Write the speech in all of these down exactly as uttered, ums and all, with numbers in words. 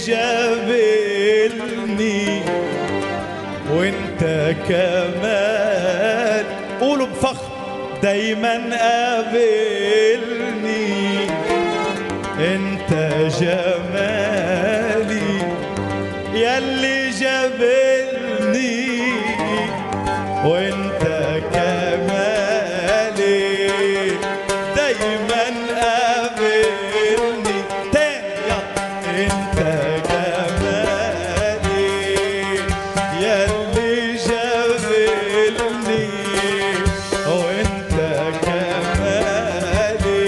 جابلني وانت كمان قولوا بفخر دايما قابلني انت جمالي ياللي جابلني وانت كمالي دايما قابلني تاني يلا انت جمالي ياللي جابلني وانت كمالي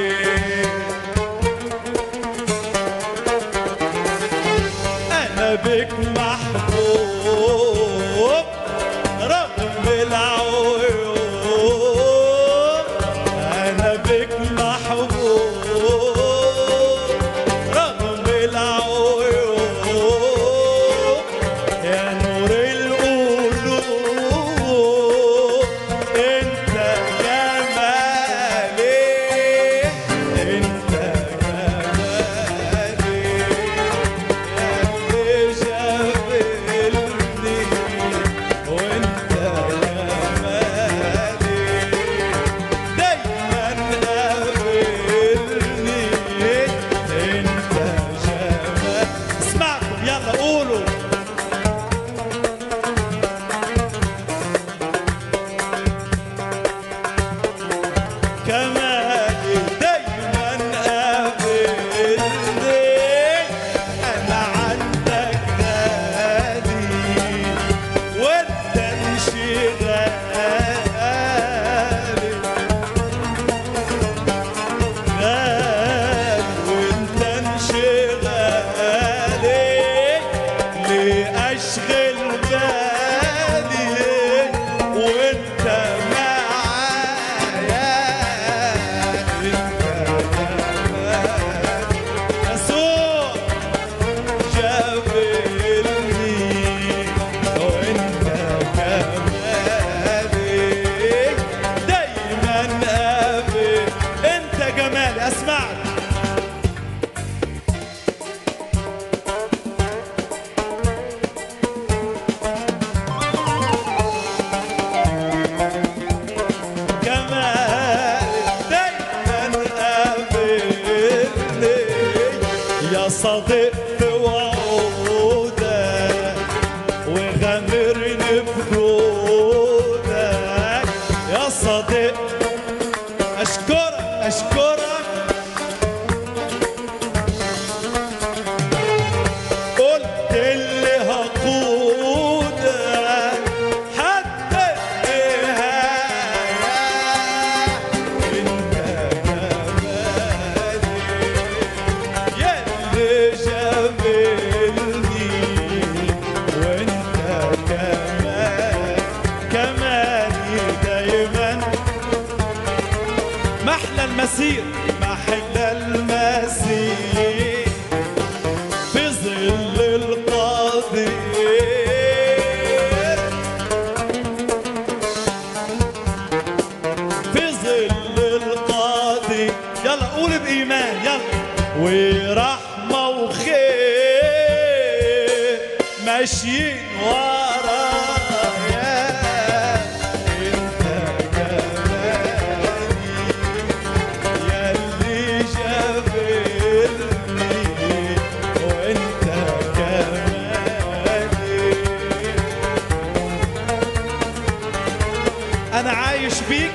انا بك محبوب رغم العيوب انا بك محبوب رغم العيوب يا نور القلوب انت جمالي انت جمالي ياللي جابلني وانت جمالي دايما قابلني انت جمال اسمعكم يلا قولوا كمالي دايما قابلني انا عندك غالي وانت انشغالي غالي وانت انشغالي ليه اشغل بالي وانت معايا انت جمالي يسوع جابلني وانت جمالي دايما قابل انت جمالي اسمعك جمالي دايما قابلني يا صديق في وعودك وغامرني بجودك يا صديق اشكرك اشكرك قلت اللي هقودك حتى النهاية انت جمالي ياللي جابلني وانت كمان كمالي دايما محلى المسير محلى المسير في ظل القدير في ظل القدير يلا قول بإيمان يلا ورحمة وخير ماشيين ورايا انت جمالي ياللي جابلني وانت كمالي انا عايش بيك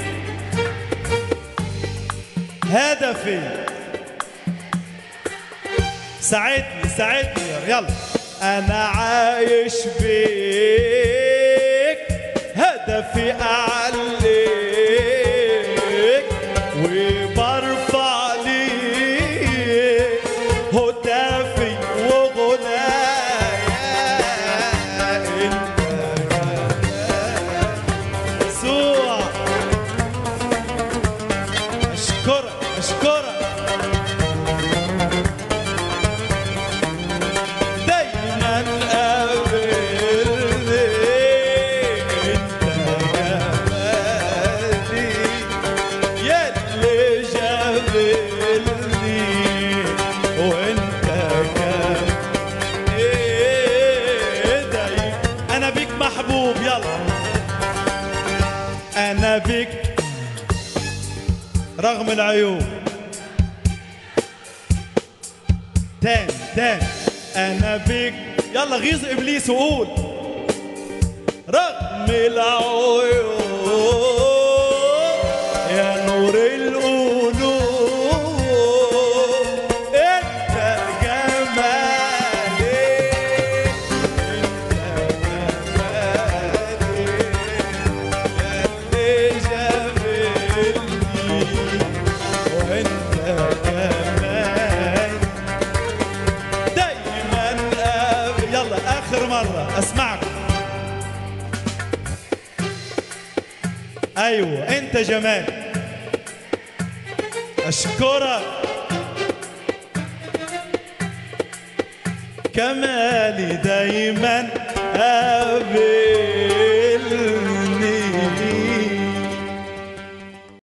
هدفي ساعدني ساعدني يلا انا عايش بيك هدفي اعليك وبرفع ليك هتافي وغنايا انت يسوع اشكرك اشكرك دايما قابلني انت جمالي رغم العيوب. تاني تاني انا بيك، يلا غيظ ابليس وقول رغم العيوب يا نور القلوب انت جمالي، انت جمالي اللي جابلني وانت كمان دايما قابل. يلا اخر مرة اسمعكم. ايوه انت جمال، اشكرك كمالي دايما